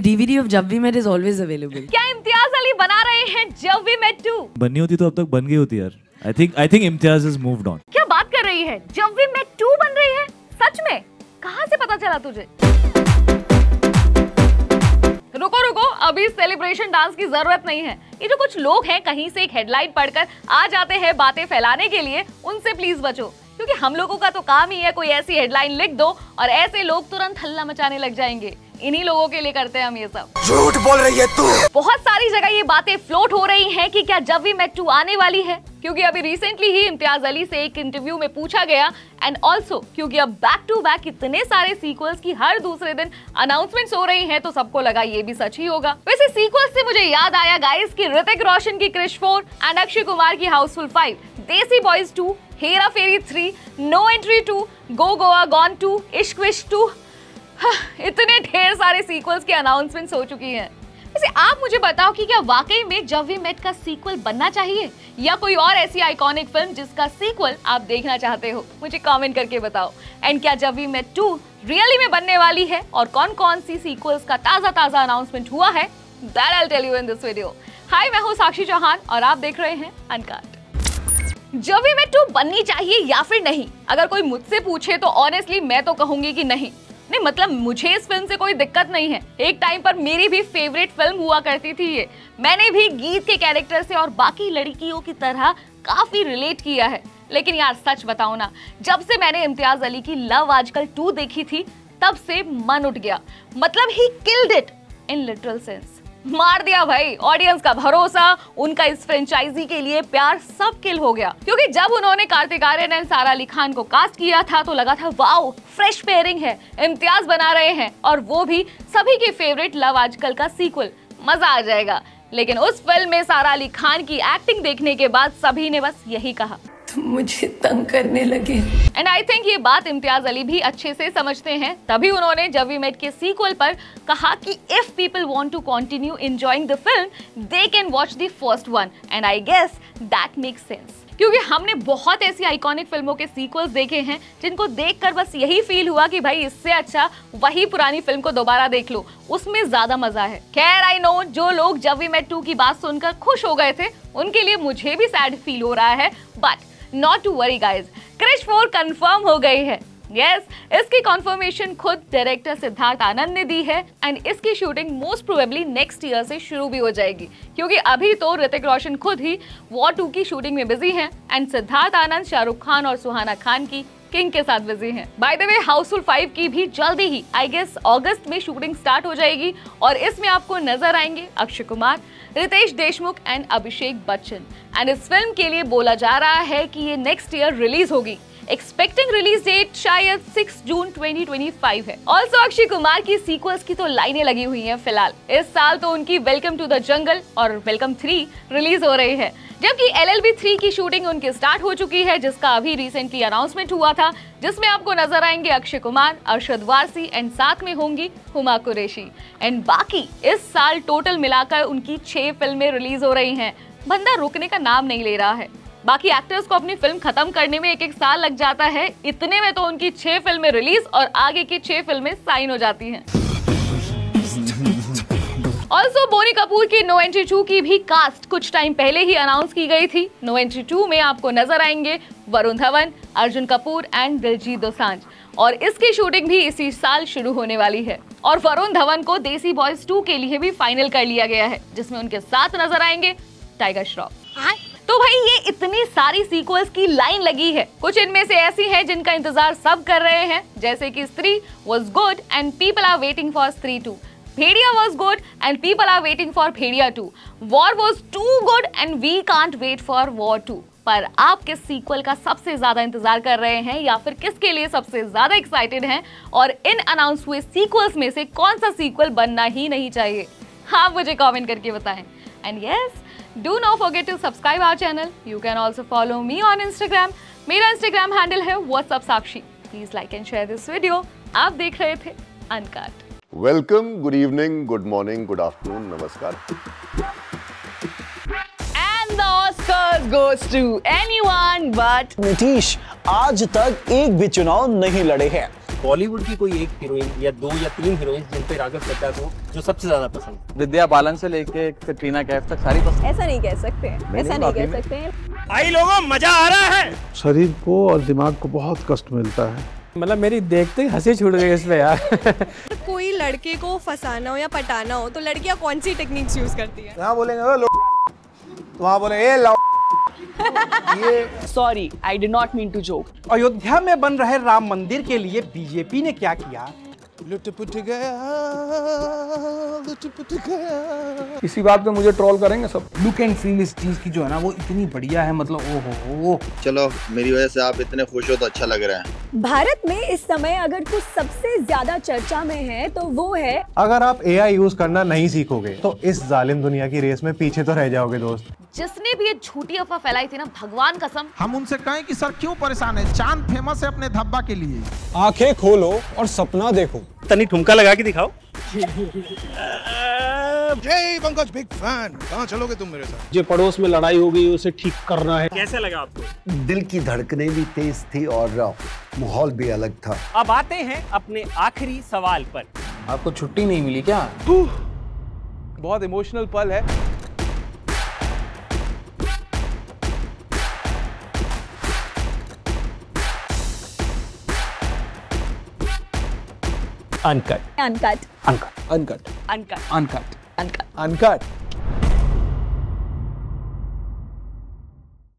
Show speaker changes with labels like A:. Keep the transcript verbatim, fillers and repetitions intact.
A: D V D of Jab We Met is always available.
B: क्या इम्तियाज अली बना रहे हैं जब वी मेट टू?
C: बननी होती तो अब तक बन गई होती यार. I think I think Imtiaz has moved on.
B: क्या बात कर रही है? जब वी मेट टू बन रही है? सच में? कहाँ से पता चला तुझे? रुको रुको, अभी सेलिब्रेशन डांस की जरूरत नहीं है. ये जो कुछ लोग हैं कहीं से एक हेडलाइन पढ़कर आ जाते हैं बातें फैलाने के लिए, उनसे प्लीज बचो, क्योंकि हम लोगों का तो काम ही है कोई ऐसी हेडलाइन लिख दो और ऐसे लोग तुरंत हल्ला मचाने लग जाएंगे. इन्हीं लोगों के लिए करते हैं हम ये सब.
D: झूठ बोल रही है तू.
B: बहुत सारी जगह ये बातें फ्लोट हो रही हैं कि क्या जब वी मेट टू आने वाली है, क्योंकि अभी रिसेंटली ही इम्तियाज अली से एक इंटरव्यू में पूछा गया, एंड ऑल्सो क्योंकि अब बैक टू बैक इतने सारे सीक्वल्स की हर दूसरे दिन अनाउंसमेंट्स हो रही हैं, तो सबको लगा ये भी सच ही होगा. वैसे सीक्वल्स से मुझे याद आया गाइस कि ऋतिक रोशन की क्रिश फोर एंड अक्षय कुमार की Housefull five, Desi boys two, Hera Pheri three, no entry two, go Goa gone two, Ishq Vishk two, इतने ढेर सारे सीक्वल्स की अनाउंसमेंट्स हो चुकी हैं. वैसे आप मुझे बताओ कि क्या वाकई में जब वी मेट का सीक्वल बनना चाहिए या कोई और ऐसी आइकॉनिक फिल्म जिसका सीक्वल आप देखना चाहते हो, मुझे कमेंट करके बताओ. एंड क्या जब वी मेट टू रियली में बनने वाली है और कौन कौन सी सीक्वल्स का ताजा ताजा अनाउंसमेंट हुआ है, that I will tell you in this video. Hi, मैं हूं साक्षी चौहान और आप देख रहे हैं अनकट. जब वी मेट टू बननी चाहिए या फिर नहीं, अगर कोई मुझसे पूछे तो ऑनेस्टली मैं तो कहूंगी कि नहीं. नहीं मतलब मुझे इस फिल्म से कोई दिक्कत नहीं है. एक टाइम पर मेरी भी फेवरेट फिल्म हुआ करती थी ये. मैंने भी गीत के कैरेक्टर से और बाकी लड़कियों की तरह काफी रिलेट किया है. लेकिन यार सच बताऊं ना, जब से मैंने इम्तियाज अली की लव आजकल टू देखी थी, तब से मन उठ गया. मतलब he killed it in literal sense. मार दिया भाई. ऑडियंस का भरोसा, उनका इस फ्रेंचाइजी के लिए प्यार सब किल हो गया. क्योंकि जब उन्होंने कार्तिक आर्यन एंड सारा अली खान को कास्ट किया था तो लगा था वाओ, फ्रेश पेयरिंग है, इम्तियाज बना रहे हैं और वो भी सभी के फेवरेट लव आजकल का सीक्वल, मजा आ जाएगा. लेकिन उस फिल्म में सारा अली खान की एक्टिंग देखने के बाद सभी ने बस यही कहा,
A: मुझे तंग करने लगे.
B: एंड आई थिंक ये बात इम्तियाज अली भी अच्छे से समझते हैं. तभी उन्होंने जब वी मेट के सीक्वल पर कहा कि if people want to continue enjoying the film they can watch the first one. And I guess that makes sense, क्योंकि हमने बहुत ऐसी आइकॉनिक फिल्मों के सीक्वल्स देखे हैं जिनको देखकर बस यही फील हुआ कि भाई इससे अच्छा वही पुरानी फिल्म को दोबारा देख लो, उसमें ज्यादा मजा है. खैर आई नो जो लोग जब वी मेट टू की बात सुनकर खुश हो गए थे उनके लिए मुझे भी सैड फील हो रहा है, but not to worry guys, Krrish four confirm हो गई है. यस yes, इसकी कंफर्मेशन खुद डायरेक्टर सिद्धार्थ आनंद ने दी है एंड इसकी shooting most probably next year से शुरू भी हो जाएगी, क्योंकि अभी तो ऋतिक रोशन खुद ही वॉर टू की शूटिंग में बिजी हैं एंड सिद्धार्थ आनंद शाहरुख खान और सुहाना खान की किंग के साथ बिजी हैं. By the way Housefull five की भी जल्दी ही आई गेस अगस्त में शूटिंग स्टार्ट हो जाएगी और इसमें आपको नजर आएंगे अक्षय कुमार, रितेश देशमुख एंड अभिषेक बच्चन. एंड इस फिल्म के लिए बोला जा रहा है कि ये नेक्स्ट ईयर रिलीज होगी. एक्सपेक्टिंग रिलीज डेट शायद six June twenty twenty five है. ऑल्सो अक्षय कुमार की सीक्वल्स की तो लाइनें लगी हुई हैं फिलहाल. इस साल तो उनकी वेलकम टू द जंगल और वेलकम थ्री रिलीज हो रही है, जबकि एल एल बी थ्री की शूटिंग उनकी स्टार्ट हो चुकी है, जिसका अभी रिसेंटली अनाउंसमेंट हुआ था, जिसमें आपको नजर आएंगे अक्षय कुमार, अरशद वारसी एंड साथ में होंगी हुमा कुरैशी. एंड बाकी इस साल टोटल मिलाकर उनकी छह फिल्में रिलीज हो रही हैं. बंदा रुकने का नाम नहीं ले रहा है. बाकी एक्टर्स को अपनी फिल्म खत्म करने में एक एक साल लग जाता है, इतने में तो उनकी छह फिल्में रिलीज और आगे की छह फिल्में साइन हो जाती हैं. ऑल्सो बोनी कपूर की नो एंट्री टू की भी कास्ट कुछ टाइम पहले ही अनाउंस की गई थी. नो एंट्री टू में आपको नजर आएंगे वरुण धवन, अर्जुन कपूर एंड दिलजीत दोसांझ और इसकी शूटिंग भी इसी साल शुरू होने वाली है. और वरुण धवन को देसी बॉयज टू के लिए भी फाइनल कर लिया गया है, जिसमें उनके साथ नजर आएंगे टाइगर श्रॉफ. तो भाई ये इतनी सारी सीक्वल्स की लाइन लगी है. कुछ इनमें से ऐसी हैं जिनका इंतजार सब कर रहे हैं, जैसे कि Stree was good and people are waiting for Stree two, Bhediya was good and people are waiting for Bhediya two, War was too good and we can't wait for War two. पर आप किस सीक्वल का सबसे ज्यादा इंतजार कर रहे हैं या फिर किसके लिए सबसे ज्यादा एक्साइटेड हैं, और इन अनाउंस हुए सीक्वल्स में से कौन सा सीक्वल बनना ही नहीं चाहिए, हाँ मुझे कमेंट करके बताएं. And yes, do not forget to subscribe our channel. You can also follow me on Instagram. मेरा Instagram handle है what's up sakshi. Please like and share this video. आप देख रहे थे Uncut.
E: Welcome, good evening, good morning, good afternoon, नमस्कार.
F: And the Oscars goes to anyone but
G: Nitish आज तक एक भी चुनाव नहीं लड़े हैं.
D: बॉलीवुड की कोई एक हीरोइन या दो या तीन हीरोइन जिन पे राघव चड्ढा को जो सबसे ज्यादा पसंद?
G: विद्या बालन से लेके कटरीना कैफ तक सारी पसंद।
F: ऐसा नहीं कह सकते हैं, ऐसा नहीं कह सकते हैं।
D: भाई लोगों मजा आ रहा है।
H: शरीर को और दिमाग को बहुत कष्ट मिलता है।
D: मतलब मेरी देखते ही हंसी छूट गई इसमें यार।
I: कोई लड़के को फंसाना हो या पटाना हो तो लड़कियां कौन सी टेक्निक्स यूज करती है?
J: यहाँ बोलेंगे तो वहाँ बोले ए लो।
F: ये sorry, I did not mean to joke.
J: Ayodhya में बन रहे राम मंदिर के लिए बीजेपी ने क्या किया? लुट-पुट गया, लुट-पुट गया।
G: इसी बात पे मुझे ट्रोल करेंगे सब।
J: लुक एंड फील इस चीज की जो है ना वो इतनी बढ़िया है, मतलब ओ हो।
E: चलो मेरी वजह से आप इतने खुश हो तो अच्छा लग रहा है।
F: भारत में इस समय अगर कुछ सबसे ज्यादा चर्चा में है तो वो है,
H: अगर आप ए आई यूज करना नहीं सीखोगे तो इस जालिम दुनिया की रेस में पीछे तो रह जाओगे दोस्त।
B: जिसने भी ये झूठी अफवाह फैलाई थी ना, भगवान कसम
K: हम उनसे कहें कि सर क्यों परेशान है? चांद फेमस है अपने धब्बा के लिए।
G: आंखें खोलो और सपना देखो।
D: तनी ठुमका लगा के दिखाओ।
K: जय पंकज, बिग फैन। कहाँ चलोगे तुम मेरे साथ?
D: जो पड़ोस में लड़ाई हो गई उसे ठीक करना है। कैसा लगा आपको?
L: दिल की धड़कनें भी तेज थी और माहौल भी अलग था।
D: अब आते हैं अपने आखिरी सवाल पर।
G: आपको छुट्टी नहीं मिली क्या?
J: बहुत इमोशनल पल है।
D: Uncut
F: Uncut
G: Uncut Uncut
F: Uncut
G: Uncut
F: Uncut
G: uncut